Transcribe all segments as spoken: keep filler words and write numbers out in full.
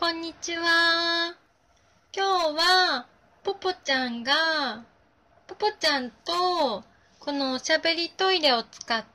こんにちは。今日は、ポポちゃんが、ポポちゃんと、このおしゃべりトイレを使って、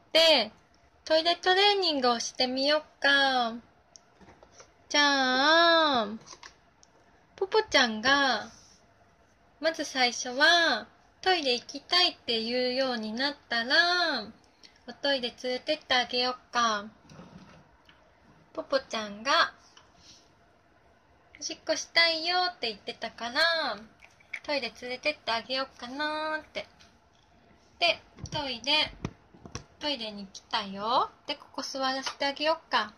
トイレトレーニングをしてみよっか。じゃあ、ポポちゃんが、まず最初は、トイレ行きたいって言うようになったら、おトイレ連れてってあげよっか。ポポちゃんが、おしっこしたいよって言ってたから、トイレ連れてってあげようかなーって。で、トイレ、トイレに来たよ。で、ここ座らせてあげようか。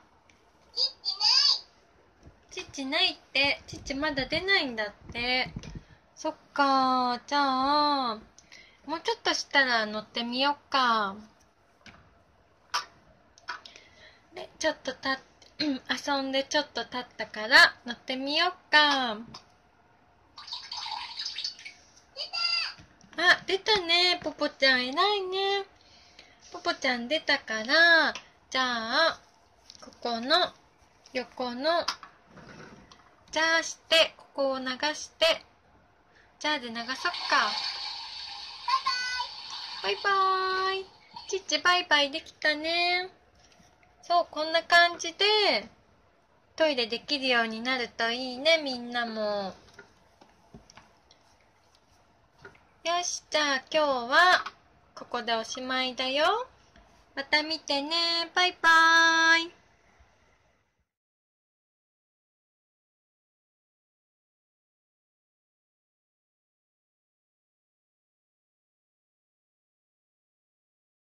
チッチないって。チッチまだ出ないんだって。そっかー。じゃあ、もうちょっとしたら乗ってみよっか。で、ちょっとたって、遊んでちょっと経ったから乗ってみよっか。あ、出たね。ポポちゃん偉いね。ポポちゃん出たから、じゃあ、ここの横の、ジャーして、ここを流して、ジャーで流そっか。バイバーイ。チッチバイバイできたね。そう、こんな感じで、トイレできるようになるといいね、みんなも。よし、じゃあ今日は、ここでおしまいだよ。また見てね。バイバーイ。